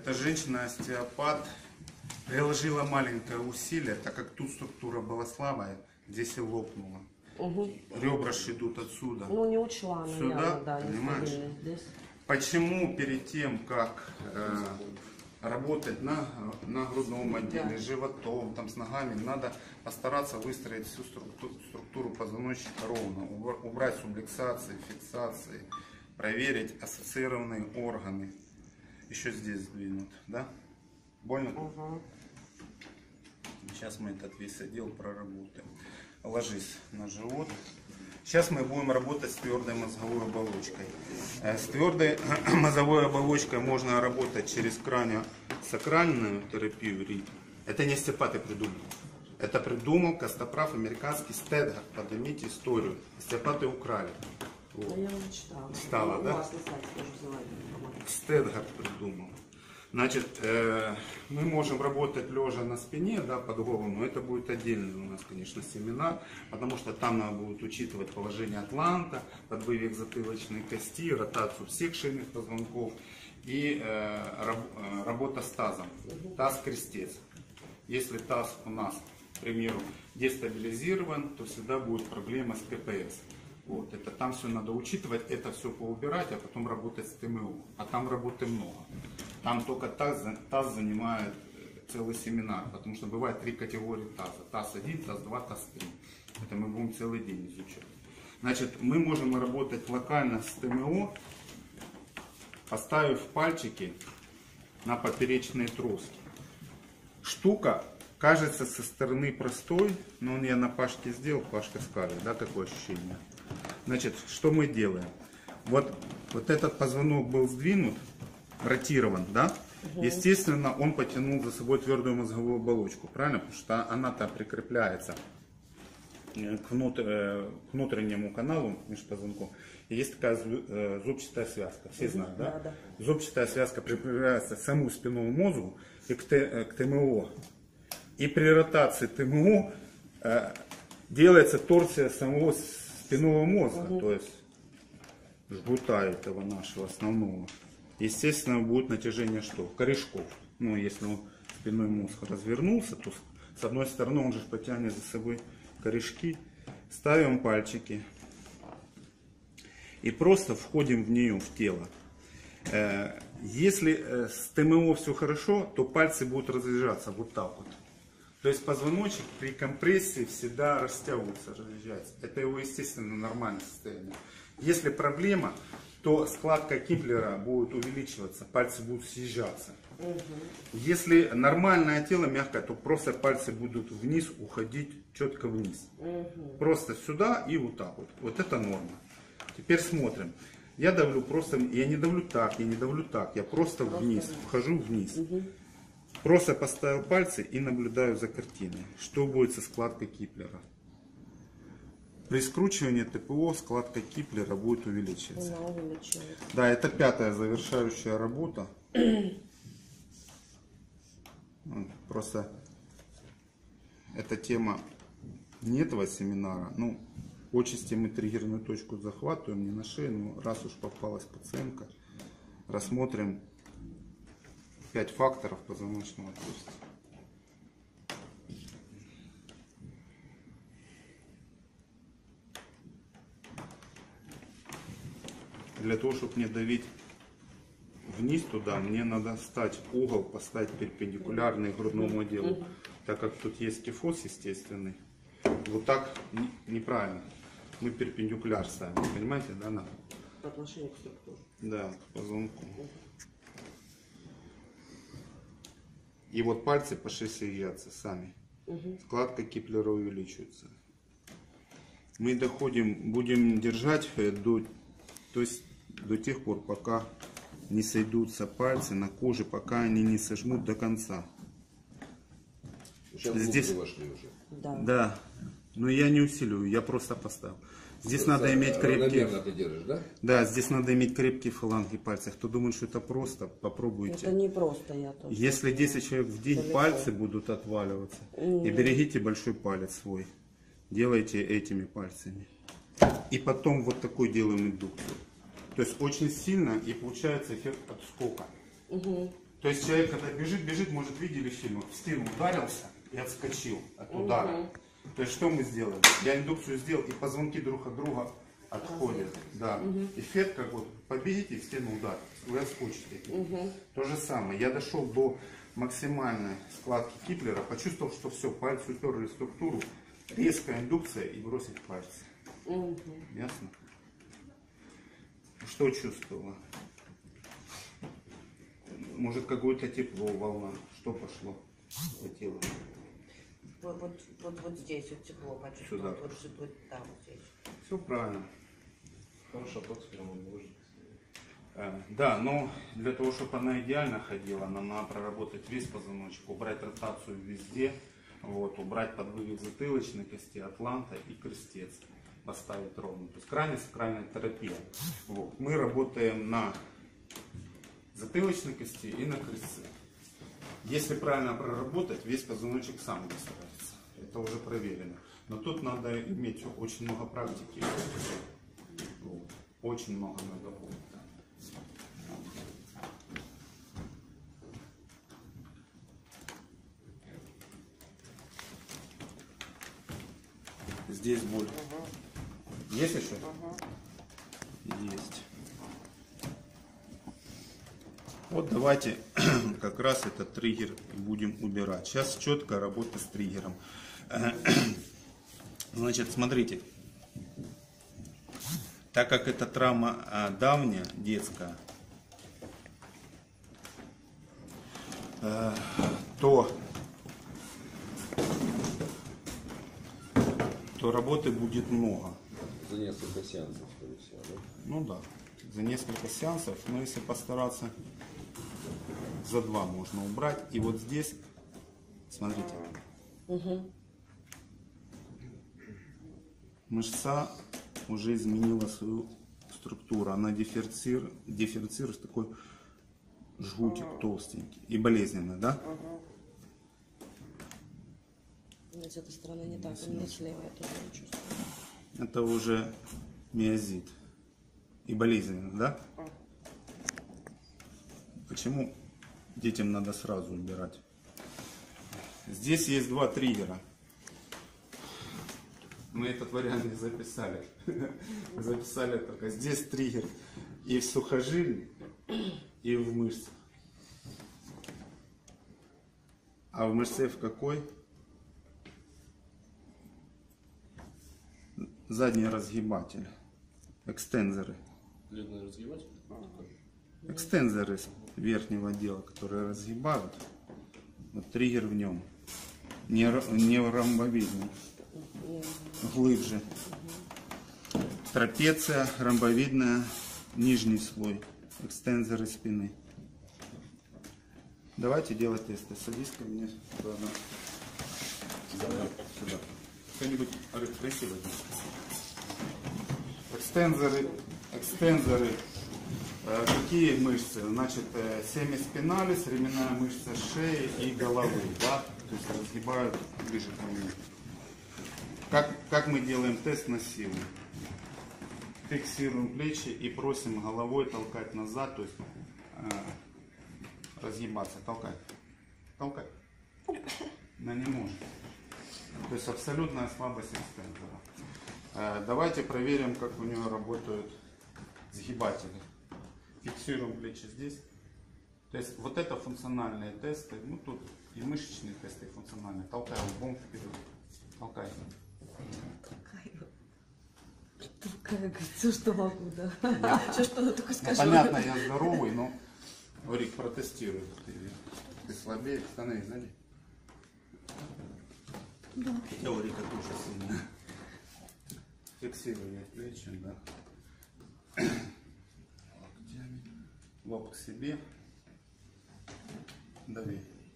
Эта женщина-остеопат приложила маленькое усилие, так как тут структура была слабая, здесь и лопнула. Угу. Ребра идут отсюда. Ну, не учла, сюда, наверное, да, понимаешь? здесь. Почему перед тем, как работать на грудном отделе, животом, там, с ногами, надо постараться выстроить всю структуру позвоночника ровно, убрать субликсации, фиксации, проверить ассоциированные органы. Еще здесь сдвинут, да? Больно? Угу. Сейчас мы этот весь отдел проработаем. Ложись на живот. Сейчас мы будем работать с твердой мозговой оболочкой. С твердой мозговой оболочкой можно работать через краниосакральную терапию РИТ. Это не остеопаты придумал. Это придумал костоправ американский Стедгард. Поднимите историю. Остеопаты украли. Вот. Я уже читала. Читала, да? Стедгард придумал. Значит, мы можем работать лежа на спине, да, под голову, но это будет отдельный у нас, конечно, семинар, потому что там надо будет учитывать положение атланта, подвывик затылочной кости, ротацию всех шейных позвонков и работа с тазом. Таз-крестец. Если таз у нас, к примеру, дестабилизирован, то всегда будет проблема с КПС. Вот, это там все надо учитывать, это все поубирать, а потом работать с ТМО. А там работы много. Там только таз занимает целый семинар, потому что бывает 3 категории таза. ТАЗ-1, ТАЗ-2, ТАЗ-3. Это мы будем целый день изучать. Значит, мы можем работать локально с ТМО, поставив пальчики на поперечные троски. Штука кажется со стороны простой, но я на Пашке сделал, Пашка скажет, да, какое ощущение. Значит, что мы делаем? Вот этот позвонок был сдвинут, ротирован, да? Угу. Естественно, он потянул за собой твердую мозговую оболочку, правильно? Потому что она-то прикрепляется к внутреннему каналу межпозвонков. И есть такая зубчатая связка, все знают, да? Да. Зубчатая связка прикрепляется к самому спинному мозгу и к ТМО. И при ротации ТМО делается торсия самого спинного мозга, то есть жгута этого нашего основного. Естественно, будет натяжение что? Корешков. Ну, если спинной мозг развернулся, то с одной стороны он же потянет за собой корешки. Ставим пальчики и просто входим в нее, в тело. Если с ТМО все хорошо, то пальцы будут разъезжаться вот так вот. То есть позвоночник при компрессии всегда растягивается, разъезжается. Это его естественно нормальное состояние. Если проблема, то складка Киплера будет увеличиваться, пальцы будут съезжаться. Если нормальное тело мягкое, то просто пальцы будут вниз уходить, четко вниз. Просто сюда и вот так вот. Вот это норма. Теперь смотрим. Я давлю просто, я не давлю так, я не давлю так, я просто вниз, вхожу вниз. Просто поставил пальцы и наблюдаю за картиной. Что будет со складкой Киплера? При скручивании ТПО складка Киплера будет увеличиваться. Да, это 5-я завершающая работа. Просто эта тема не этого семинара. Ну, отчасти мы триггерную точку захватываем, не на шею, но раз уж попалась пациентка, рассмотрим 5 факторов позвоночного отверстия. Для того, чтобы не давить вниз туда, мне надо стать угол, поставить перпендикулярный грудному отделу. Так как тут есть кифоз естественный, вот так неправильно. Мы перпендикуляр ставим, понимаете, да? На... По отношению к структуре. Да, к позвонку. И вот пальцы пошли съезжаться сами. Складка Киплера увеличивается. Мы доходим, будем держать до тех пор, пока не сойдутся пальцы на коже, пока они не сожмут до конца. Сейчас здесь вошли уже. Да. Да. Но я не усиливаю, я просто поставил. Здесь надо иметь крепкие... Ты держишь, да? Да, здесь надо иметь крепкие фаланги пальцев. Кто думает, что это просто, попробуйте. Это не просто, я тоже. Если 10 человек в день Далеко. пальцы будут отваливаться, и берегите большой палец свой. Делайте этими пальцами. И потом вот такой делаем индукцию. То есть очень сильно, и получается эффект отскока. То есть человек, когда бежит, может, видели в фильмах, в спину ударился и отскочил от удара. То есть что мы сделали? Я индукцию сделал, и позвонки друг от друга отходят. Да. Эффект как вот победите и в стену удар. Вы отскочите. То же самое. Я дошел до максимальной складки Киплера, почувствовал, что все, пальцы уперли в структуру, резкая индукция и бросить пальцы. Ясно? Что чувствовала? Может, какое-то тепло, волна. Что пошло по телу? Вот здесь вот тепло почувствовал. Вот там вот здесь. Все правильно. Хорошо, токс прямо выложить. Да, но для того, чтобы она идеально ходила, нам надо проработать весь позвоночник, убрать ротацию везде, вот, убрать подвывик затылочной кости, атланта и крестец, поставить ровно. То есть крайне сакральная терапия. Вот. Мы работаем на затылочной кости и на крестце. Если правильно проработать, весь позвоночник сам выстроится. Это уже проверено. Но тут надо иметь очень много практики. Вот. Очень много надо будет. Здесь боль. Есть еще? Есть. Вот давайте как раз этот триггер будем убирать. Сейчас четкая работа с триггером. Значит, смотрите. Так как эта травма давняя, детская, то работы будет много. За несколько сеансов, скорее всего, да? Ну да, за несколько сеансов, но если постараться, за 2 можно убрать. И вот здесь, смотрите, мышца уже изменила свою структуру. Она дифференцирует такой жгутик толстенький и болезненный, да? С этой стороны не так, у меня слева я тоже не чувствую. Это уже миозит и болезненно, да? Почему детям надо сразу убирать? Здесь есть 2 триггера. Мы этот вариант не записали. Записали только здесь триггер и в сухожилии, и в мышцах. А в мышце в какой? Задний разгибатель. Экстензоры. Длинный разгибатель? Экстензоры верхнего отдела, которые разгибают. Вот триггер в нем. Не ромбовидный. Глубже. Трапеция, ромбовидная, нижний слой. Экстензоры спины. Давайте делать тесты. Садись ко мне. Сюда. Кто-нибудь красиво. Экстензоры. Какие мышцы? Значит, семиспиналис, ременная мышца шеи и головы, да? То есть разгибают ближе к мне. Как мы делаем тест на силу? Фиксируем плечи и просим головой толкать назад, то есть разгибаться. Толкай. Она не может. То есть абсолютная слабость экстензора. Давайте проверим, как у нее работают сгибатели. Фиксируем плечи здесь. То есть вот это функциональные тесты. Ну тут и мышечные тесты, и функциональные. Толкай лбом вперед. Толкай. Толкаю, все, что могу, да. Все, что она только скажет. Понятно, я здоровый, но Рик, протестируй. Ты слабее, становись сзади. Да. Рика тоже сильно. Фиксируем плечи, да. Лоб к себе. Дави.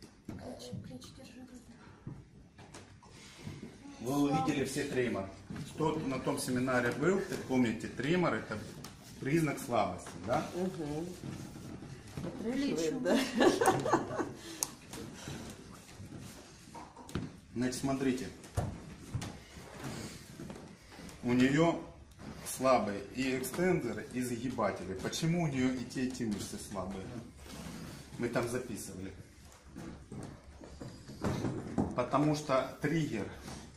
Вы увидели все тремор. Кто на том семинаре был, помните, тремор это признак слабости, да? Отряхивает, да? Значит, смотрите. У нее слабые и экстензоры, и загибатели. Почему у нее и те мышцы слабые? Мы там записывали. Потому что триггер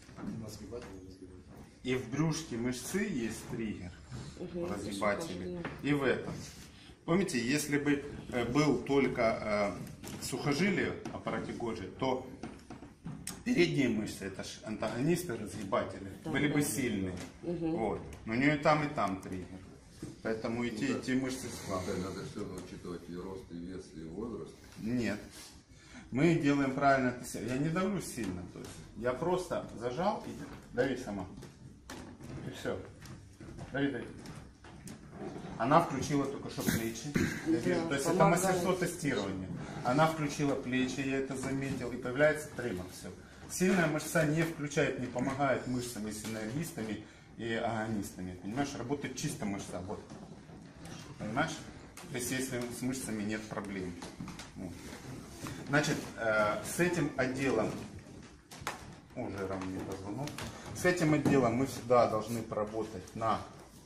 и в брюшке мышцы есть триггер, разгибатели, и в этом. Помните, если бы был только сухожилие аппарате Годжи, то передние мышцы, это же антагонисты, разгибатели, были бы сильные. Вот. Но у нее и там триггер. Поэтому и те мышцы слабые. Надо все учитывать и рост, и вес, и возраст. Нет. Мы делаем правильно. Я не давлю сильно. То есть я просто зажал и дави сама. И все. Дави. Она включила только что плечи. То есть это мастерство тестирования. Она включила плечи, я это заметил, и появляется тремор. Все. Сильная мышца не включает, не помогает мышцам и синергистами, и агонистами. Понимаешь, работает чисто мышца. Вот. Понимаешь? То есть если с мышцами нет проблем. Вот. Значит, с этим отделом, уже равно не позвонок, с этим отделом мы всегда должны поработать на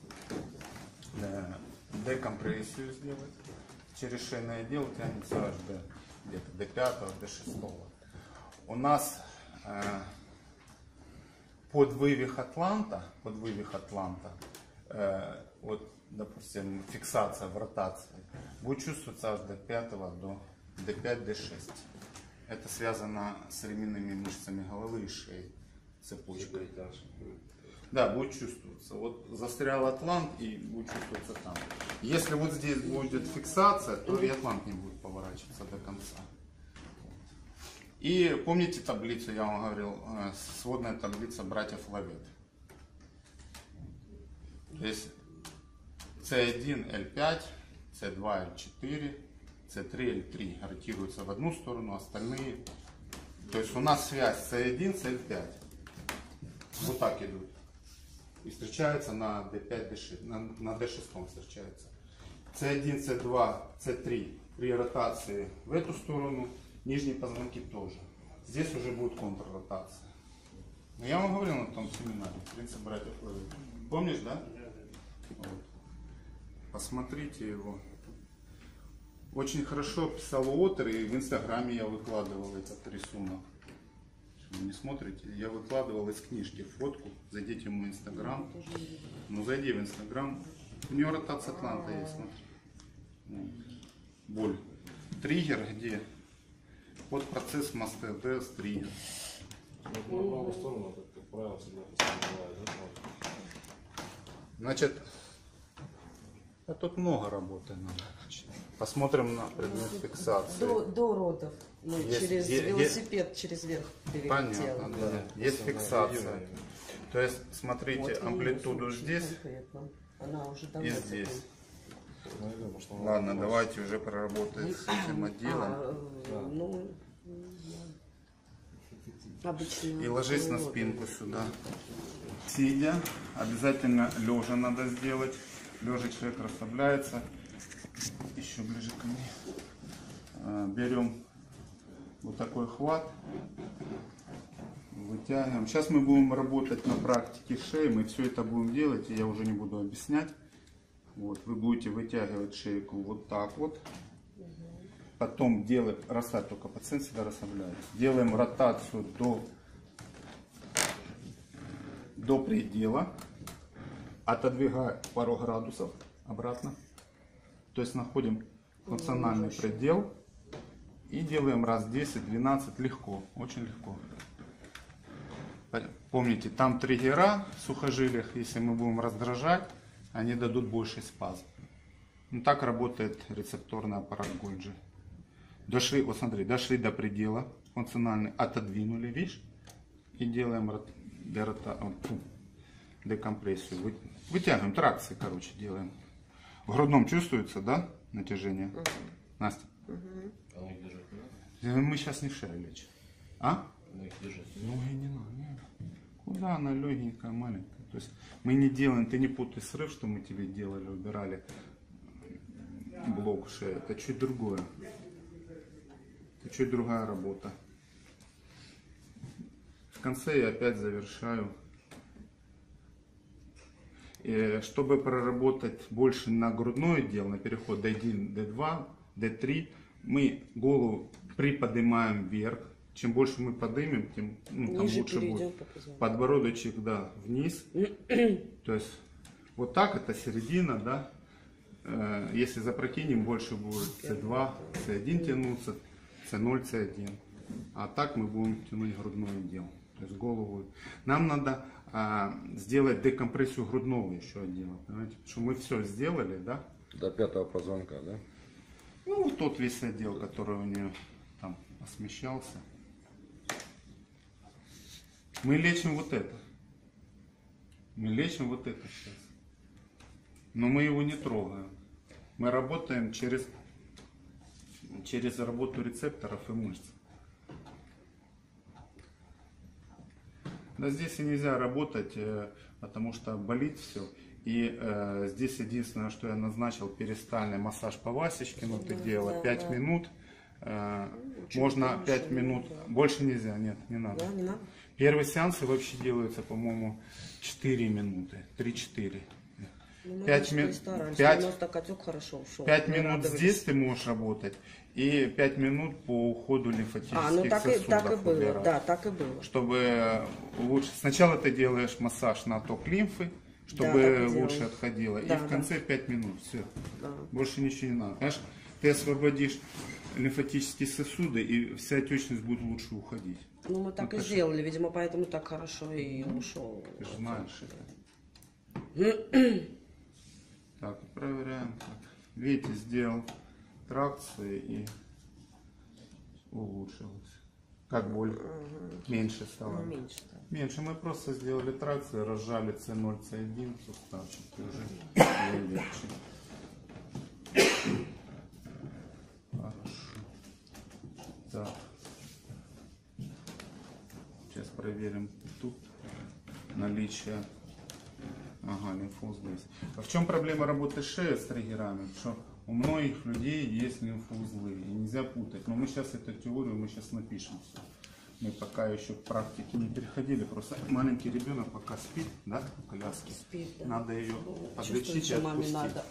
декомпрессию сделать. Через шейное отдел тянется аж где-то до 5, до 6. У нас под вывих атланта, вот, допустим, фиксация в ротации, будет чувствоваться аж до 5, до 5, до 6. Это связано с ременными мышцами головы и шеи, цепочкой. Да, будет чувствоваться. Вот застрял атлант и будет чувствоваться там. Если вот здесь будет фиксация, то и атлант не будет поворачиваться до конца. И помните таблицу, я вам говорил, сводная таблица братьев Лавет. Здесь C1, L5, C2, L4, C3, L3 ротируются в одну сторону, остальные. То есть у нас связь C1, C5. Вот так идут. И встречаются на D5, D6, на D6 встречаются. C1, C2, C3 при ротации в эту сторону, нижние позвонки тоже. Здесь уже будет контрротация. Но я вам говорил на том семинаре, принцип братьев Лавет. Помнишь, да? Вот. Посмотрите его. Очень хорошо писал Уотер, и в инстаграме я выкладывал этот рисунок. Вы не смотрите, я выкладывал из книжки фотку. Зайдите в мой инстаграм. Ну зайди в инстаграм. У него ротация атланта есть, смотри. Боль. Триггер где? Вот процесс мастер-ДС триггер. На правую сторону, как правило, всегда бывает, да? Значит, а тут много работы надо. Посмотрим на предмет фиксации. До родов. Ну, Есть- через е- велосипед, через верх Понятно, перелетела. да. Есть фиксация. То есть, смотрите, Вот видно, амплитуду очень здесь конкретно. Она уже давно и здесь. Наверное, что она Ладно, была. давайте уже проработаем с этим отделом. Ну, обычно. И ложись на спинку сюда. Сидя, обязательно лежа надо сделать. Лежа человек расслабляется. Еще ближе ко мне. Берем вот такой хват. Вытягиваем. Сейчас мы будем работать на практике шеи. Мы все это будем делать, и я уже не буду объяснять. Вот, вы будете вытягивать шейку вот так вот. Потом делаем, расслабь только, пациент всегда расслабляется. Делаем ротацию до предела. Отодвигая пару градусов обратно. То есть находим функциональный предел. И делаем раз 10-12 легко, очень легко. Помните, там триггера в сухожилиях, если мы будем раздражать, они дадут больший спазм. Ну, так работает рецепторный аппарат Гольджи. Дошли, вот смотри, дошли до предела функциональный, отодвинули, видишь, и делаем декомпрессию. Вытягиваем, тракции, короче, делаем. В грудном чувствуется, да, натяжение? Настя? А на их держать не надо? Мы сейчас не шею лечим. А? На их держать. Ноги не надо. Нет. Куда она легенькая, маленькая. То есть мы не делаем, ты не путай срыв, что мы тебе делали, убирали блок шеи. Это чуть другое. Это чуть другая работа. В конце я опять завершаю. И чтобы проработать больше на грудной отдел, на переход D1, D2, D3, Мы голову приподнимаем вверх. Чем больше мы поднимем, тем там лучше будет. Подбородочек, да, вниз. То есть вот так это середина, да. Если запрокинем, больше будет С2, С1 тянуться, С0, С1. А так мы будем тянуть грудной отдел. То есть голову. Нам надо сделать декомпрессию грудного еще отдела. Понимаете? Потому что мы все сделали, да? До 5-го позвонка, да? Ну, вот тот весь отдел, который у нее там смещался. Мы лечим вот это. Мы лечим вот это сейчас. Но мы его не трогаем. Мы работаем через работу рецепторов и мышц. Да здесь и нельзя работать, потому что болит все. И здесь единственное, что я назначил, перистальный массаж по Васечкину. Ты делала 5 минут. Можно 5 минут. Больше нельзя, нет, не надо. Да, не надо? Первые сеансы вообще делаются, по-моему, 4 минуты. 3-4. 5 минут здесь ты можешь работать. И 5 минут по уходу лимфатических сосудов. Так и было, да, так и было. Чтобы лучше. Сначала ты делаешь массаж на ток лимфы, чтобы лучше отходило. Да, и в конце 5 минут. Все. Да. Больше ничего не надо. Понимаешь, ты освободишь лимфатические сосуды, и вся отечность будет лучше уходить. Ну, мы так и сделали, видимо, поэтому так хорошо и ушел. Ты же знаешь это. Так, проверяем. Видите, сделал тракции и улучшилось. Как боль? Меньше стало. Ну, меньше, да. Меньше. Мы просто сделали тракции, разжали С0, С1 суставчик. Уже легче. Хорошо. Так. Сейчас проверим тут наличие. Ага, лимфоузлы есть. А в чем проблема работы шеи с триггерами? Что у многих людей есть лимфоузлы, и нельзя путать. Но мы сейчас эту теорию напишем все. Мы пока еще к практике не переходили. Просто маленький ребенок пока спит, да, в коляске. Спит, да. Надо ее подлечить и отпустить. Надо.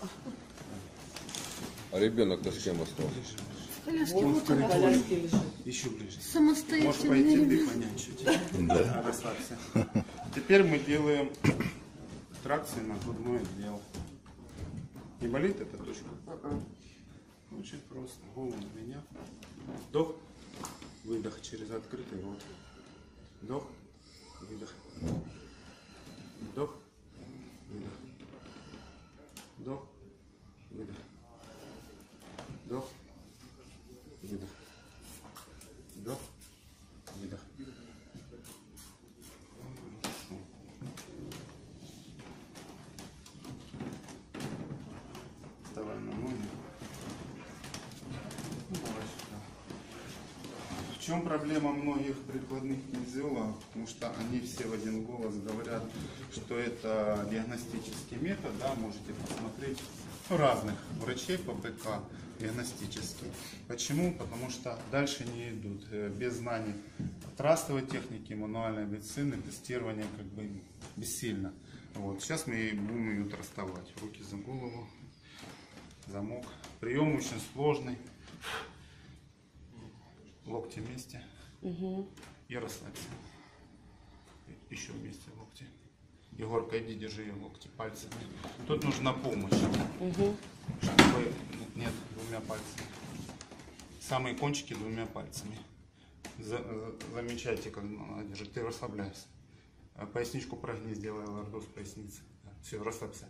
А ребенок-то с кем остался? Коляски лежит. Еще ближе. Самостоятельно. Можешь пойти ты понять чуть. Да. Расслабься. Теперь мы делаем тракции на грудной отдел. Не болит эта точка? Очень просто. Голову на меня. Вдох, выдох через открытый рот. Вдох, выдох. Вдох, выдох. Вдох, выдох. Вдох, выдох. Вдох, выдох. Вставай на ноги. В чем проблема многих прикладных кинезиологов? Потому что они все в один голос говорят, что это диагностический метод, да, можете посмотреть разных врачей по ПК диагностический. Почему? Потому что дальше не идут без знаний трастовой техники, мануальной медицины, тестирования как бы бессильно. Вот. Сейчас мы будем ее трастовать. Руки за голову, замок. Прием очень сложный. Локти вместе. И расслабься. Еще вместе локти. Егорка, иди, держи ее локти пальцами. Тут нужна помощь. Чтобы... Нет, двумя пальцами. Самые кончики двумя пальцами. Замечайте, как надо держать. Ты расслабляйся. Поясничку прогни, сделай лордоз поясницы. Все, расслабься.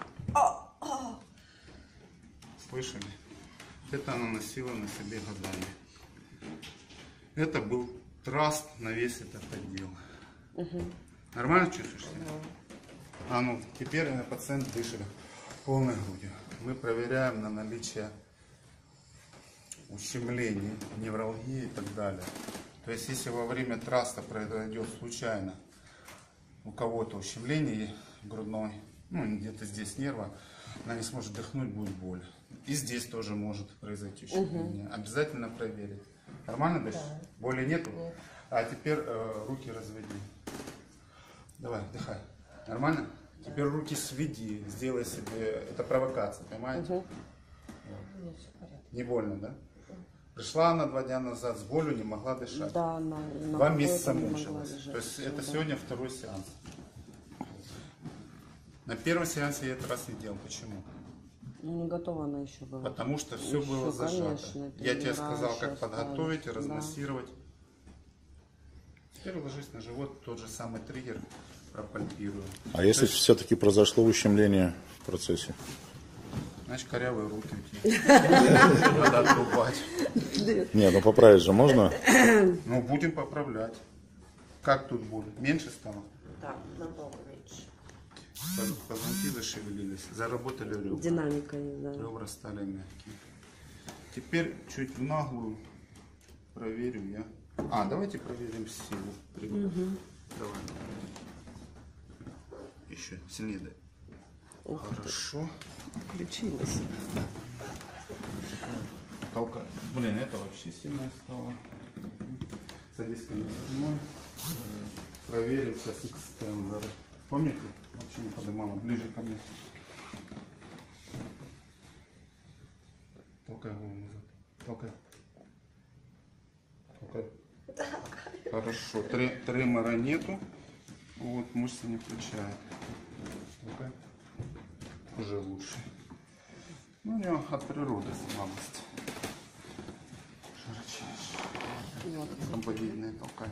Слышали? Это она носила на себе годами. Это был траст на весь этот отдел. Нормально чувствуешь себя? А ну, теперь пациент дышит полной грудью. Мы проверяем на наличие ущемлений, невралгии и так далее. То есть, если во время траста произойдет случайно у кого-то ущемление грудной, ну где-то здесь нерва, она не сможет дыхнуть, будет боль. И здесь тоже может произойти ущемление. Обязательно проверить. Нормально дышишь? Да. Боли нету? Нет. А теперь руки разведи. Давай, вдыхай. Нормально? Да. Теперь руки сведи, сделай себе, это провокация, понимаете? Вот. Не больно, да? Пришла она 2 дня назад с болью, не могла дышать. Да, на 2 месяца не могла мучилась. лежать. То есть это Да. сегодня второй сеанс. На первом сеансе я этот раз не делал. Почему? Ну, не готова она еще была. Потому что все Еще, было зажато. конечно, это Я тебе не сказал, раньше как подготовить, осталось. Да. размассировать. Теперь ложись на живот, тот же самый триггер пропальпирую. А если все-таки произошло ущемление в процессе? Значит, корявые руки у тебя. Надо отрубать. Нет, ну поправить же можно? Ну, будем поправлять. Как тут будет? Меньше стало? Да, намного меньше. Позвонки зашевелились, заработали ребра. Динамика есть, да. Ребра стали мягкие. Теперь чуть в наглую проверю я. Давайте проверим силу. Давай. Еще сильнее дай. Хорошо. Включилась. Толкай. Блин, это вообще сильно стало. Садись ко мне со мной. Проверим сейчас экстендеры. Помните? Вообще не поднимала. Ближе ко мне. Толкай голову назад. Толкай. Толкай. Хорошо. Тремора нету. Вот, мышцы не включает. Толкай. Уже лучше. Ну, у него от природы слабость. Широчайшая. Вот. Ромбовидная толкай.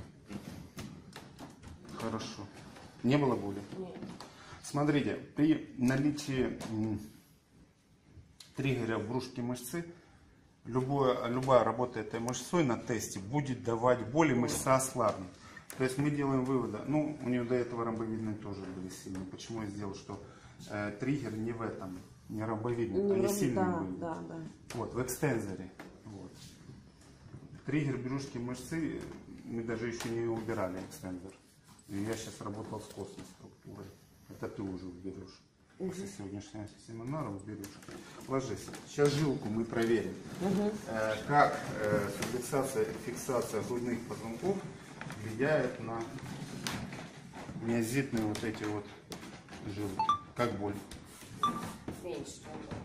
Хорошо. Не было боли? Нет. Смотрите, при наличии триггера в брюшке мышцы, любая работа этой мышцой на тесте будет давать боль, и мышца ослабнет. То есть мы делаем выводы. Ну, у нее до этого ромбовидные тоже были сильные. Почему я сделал, что триггер не в этом, не ромбовидный, они сильные были. Да. Вот, в экстензоре. Вот. Триггер брюшки мышцы мы даже еще не убирали экстензор. И я сейчас работал с костной структурой. Это ты уже уберешь. После сегодняшнего семинара уберешь. Ложись. Сейчас жилку мы проверим. Как фиксация грудных позвонков влияет на миозитные вот эти вот жилки. Как боль? Меньше.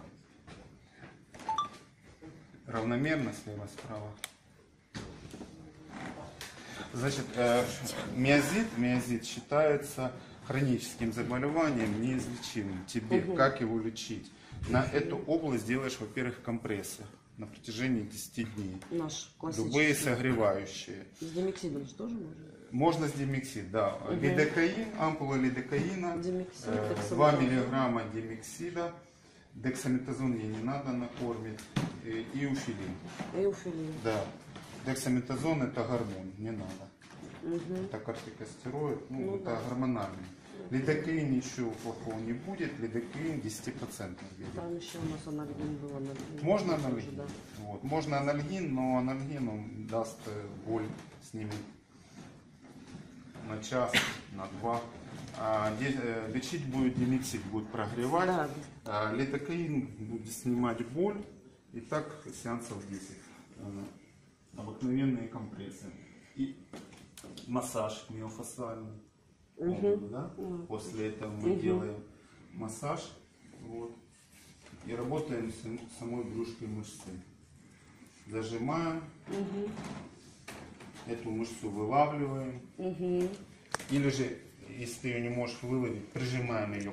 Равномерно слева-справа. Значит, миозит считается хроническим заболеванием, неизлечимым. Тебе как его лечить? На эту область делаешь, во-первых, компрессы на протяжении 10 дней. Наш классический. Любые согревающие. С демексидом же тоже можно? Можно с демексид, да. Лидокаин, ампула лидокаина, Демексид, 2 миллиграмма демексида, дексаметазон ей не надо накормить, и уфилин. Эуфилин. Да. Дексаметазон это гормон, не надо. Это кортикостероид, это гормональный. Лидокаин ничего плохого не будет, лидокаин 10% берет. Там еще у нас анальгин был. Можно анальгин? Да. Вот. Можно анальгин, но анальгин он даст боль, снимет на час, на 2. Лечить будет демексид, будет прогревать. Да. Лидокаин будет снимать боль. И так сеансов 10. Обыкновенные компрессы. И массаж миофасциальный. Да? После этого мы делаем массаж. Вот, и работаем с самой брюшкой мышцы. Зажимаем. Эту мышцу вылавливаем. Или же, если ты ее не можешь выловить, прижимаем ее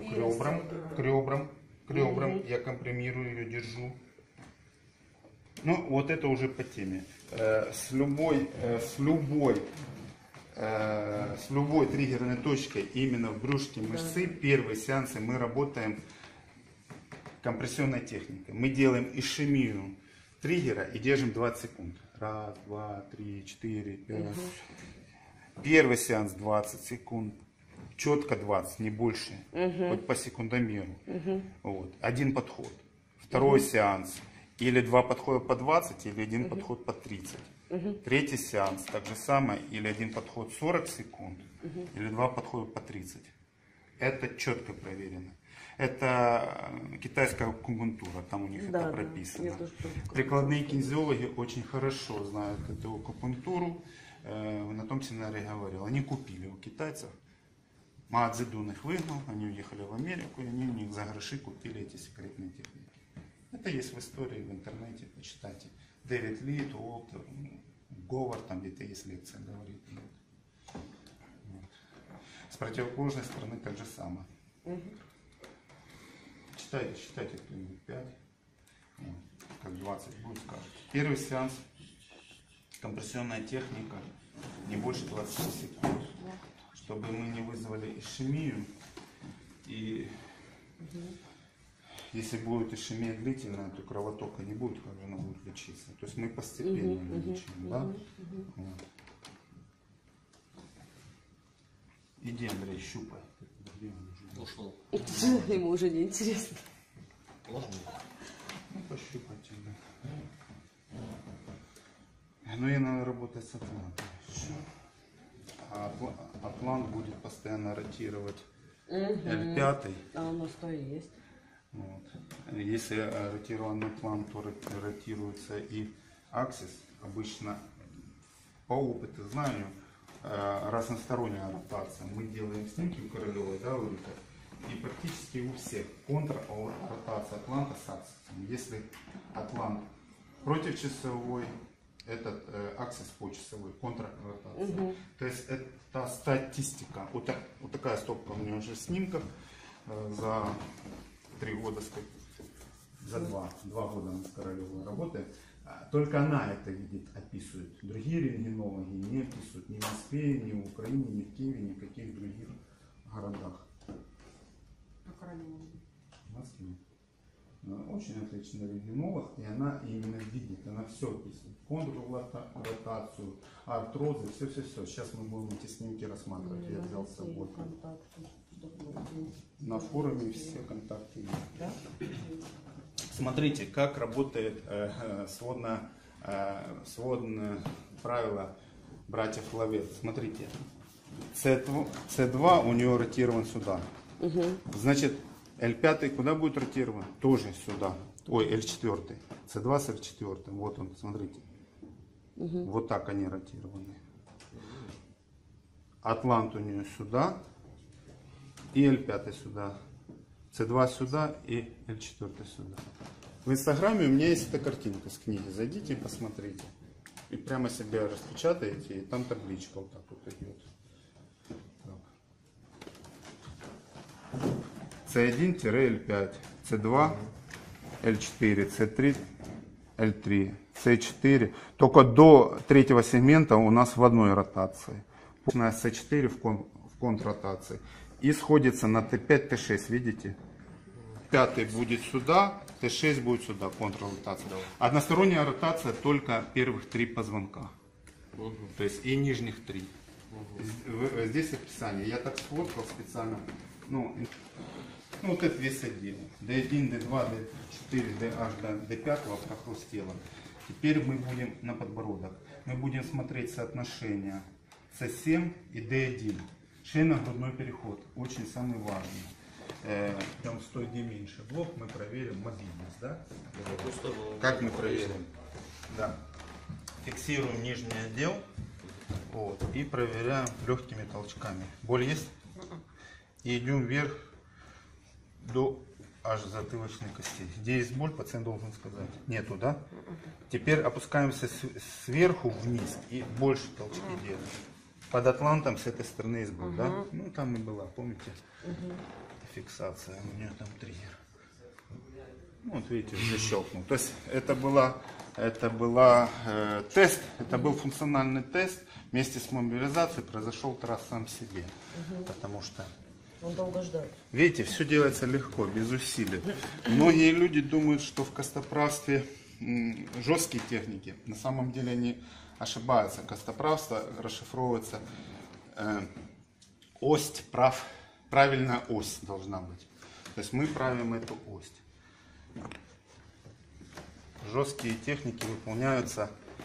к ребрам. Я компримирую ее, держу. Ну, вот это уже по теме. С любой триггерной точкой именно в брюшке мышцы, первые сеансы мы работаем компрессионной техникой. Мы делаем ишемию триггера и держим 20 секунд. 1, 2, 3, 4, 5. Первый сеанс 20 секунд. Четко 20, не больше. Хоть по секундомеру. Вот. Один подход. Второй сеанс. Или 2 подхода по 20, или 1 подход по 30. Третий сеанс, так же самое, или 1 подход 40 секунд, или 2 подхода по 30. Это четко проверено. Это китайская акупунктура, там у них это прописано. Прикладные кинезиологи очень хорошо знают эту акупунктуру. На том семинаре я говорил, они купили у китайцев. Мао Цзэдун их выгнал, они уехали в Америку, и они у них за гроши купили эти секретные техники. Это есть в истории, в интернете, почитайте. Дэвид Лид, Уолтер, Говард, там где-то есть лекция, говорит. Вот. С противоположной стороны так же самое. Считайте кто-нибудь 5, вот, как 20 будет, скажете. Первый сеанс, компрессионная техника, не больше 20 секунд, чтобы мы не вызвали ишемию. И если будет ишемия длительная, то кровотока не будет, как же она будет лечиться. То есть мы постепенно лечим, да? Вот. Иди, Андрей, щупай. Ушел. Ему уже не интересно. Можно? Ну, пощупать тебя. Ну и надо работать с атлантом. А атлант будет постоянно ротировать L5. А у нас то и есть. Вот. Если ротирован атлант, то ротируется и аксис. Обычно по опыту знаю, разносторонняя ротация. Мы делаем снимки у Королевой, да, у Рика, и практически у всех контрротация атланта с аксисом. Если атлант противочасовой, этот аксис почасовой, контрротация. То есть это статистика. Вот такая стопка у меня уже снимков за 3 года, за 2 года мы с Королевой работаем. Только она это видит, описывает. Другие рентгенологи не описывают ни в Москве, ни в Украине, ни в Киеве, ни в каких других городах. В Москве. Очень отличный рентгенолог, и она именно видит, она все описывает. Контрротацию, артрозы, все. Сейчас мы будем эти снимки рассматривать. Я взял с собой. На форуме все контакты есть. Смотрите, как работает сводное правило братьев Лавет. Смотрите, C2 у нее ротирован сюда. Значит, L5 куда будет ротирован? Тоже сюда. Ой, L4. C2 с L4. Вот он, смотрите. Вот так они ротированы. Атлант у нее сюда. И L5 сюда. C2 сюда и L4 сюда. В Инстаграме у меня есть эта картинка с книги. Зайдите и посмотрите. И прямо себе распечатаете. И там табличка вот так вот идет. C1-L5, C2, L4, C3, L3, C4. Только до третьего сегмента у нас в одной ротации. C4 в контрротации. И сходится на T5, T6, видите? Пятый будет сюда, T6 будет сюда, контрротация. Односторонняя ротация только первых 3 позвонка. То есть и нижних 3. Здесь описание. Я так сфоткал специально. Ну, вот это весь отдел. D1, D2, D4, DH, D5 прохрустело. Теперь мы будем на подбородок. Мы будем смотреть соотношение C7 и D1. Шейно-грудной переход. Очень самый важный. Прям стоит где меньше блок. Мы проверим мобильность. Да? Как мы проверим? Да. Фиксируем нижний отдел. Вот, и проверяем легкими толчками. Боль есть? И идем вверх до аж затылочной кости. Где есть боль, пациент должен сказать. Нету, да? Теперь опускаемся сверху вниз и больше толчки делаем. Под атлантом с этой стороны есть боль, да? Ну там и была, помните? Фиксация, у нее там триггер. Ну, вот видите, защелкнул. То есть это был тест, это был функциональный тест. Вместе с мобилизацией произошел трасс сам себе. Потому что Он долго ждал. видите, все делается легко, без усилий. Многие люди думают, что в костоправстве жесткие техники. На самом деле они ошибаются. Костоправство расшифровывается ось, правильная ось должна быть. То есть мы правим эту ось. Жесткие техники выполняются,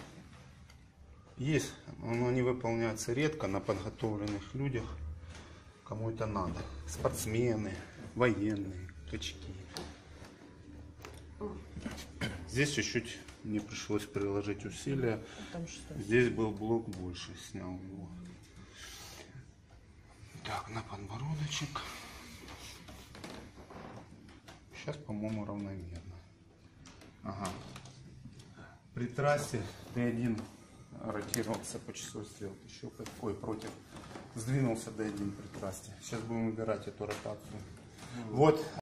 есть, но они выполняются редко на подготовленных людях. Кому это надо. Спортсмены, военные, качки. Здесь чуть-чуть мне пришлось приложить усилия. Здесь был блок больше, снял его. Так, на подбородочек. Сейчас, по-моему, равномерно. Ага. При трассе D1 ротировался по часовой стрелке. Еще какой против. Сдвинулся D1 при трассе. Сейчас будем выбирать эту ротацию. Вот.